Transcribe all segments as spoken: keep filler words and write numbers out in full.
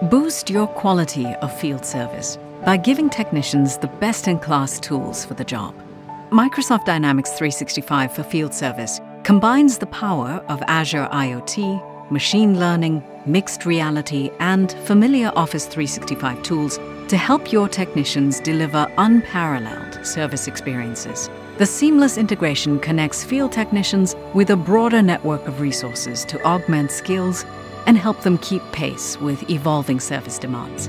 Boost your quality of field service by giving technicians the best-in-class tools for the job. Microsoft Dynamics three sixty-five for Field Service combines the power of Azure IoT, machine learning, mixed reality, and familiar Office three sixty-five tools to help your technicians deliver unparalleled service experiences. The seamless integration connects field technicians with a broader network of resources to augment skills and help them keep pace with evolving service demands.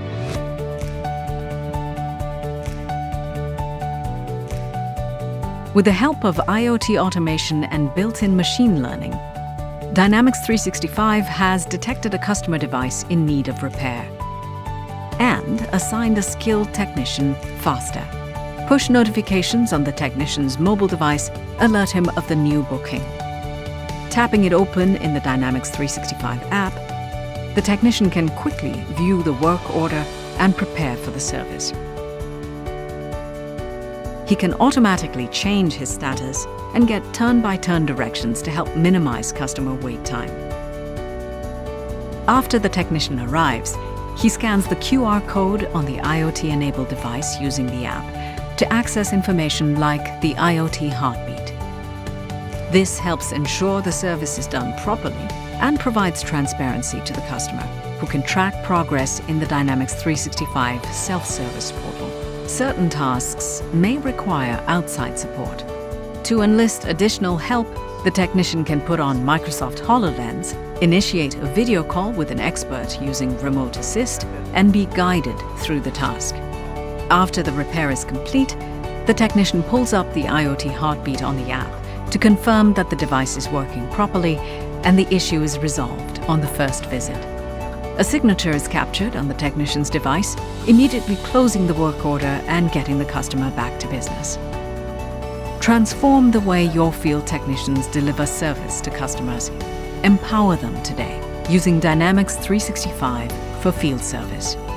With the help of IoT automation and built-in machine learning, Dynamics three sixty-five has detected a customer device in need of repair and assigned a skilled technician faster. Push notifications on the technician's mobile device alert him of the new booking. Tapping it open in the Dynamics three sixty-five app, the technician can quickly view the work order and prepare for the service. He can automatically change his status and get turn-by-turn directions to help minimize customer wait time. After the technician arrives, he scans the Q R code on the IoT-enabled device using the app to access information like the IoT heartbeat. This helps ensure the service is done properly and provides transparency to the customer, who can track progress in the Dynamics three sixty-five self-service portal. Certain tasks may require outside support. To enlist additional help, the technician can put on Microsoft HoloLens, initiate a video call with an expert using Remote Assist, and be guided through the task. After the repair is complete, the technician pulls up the IoT heartbeat on the app to confirm that the device is working properly and the issue is resolved on the first visit. A signature is captured on the technician's device, immediately closing the work order and getting the customer back to business. Transform the way your field technicians deliver service to customers. Empower them today using Dynamics three sixty-five for Field Service.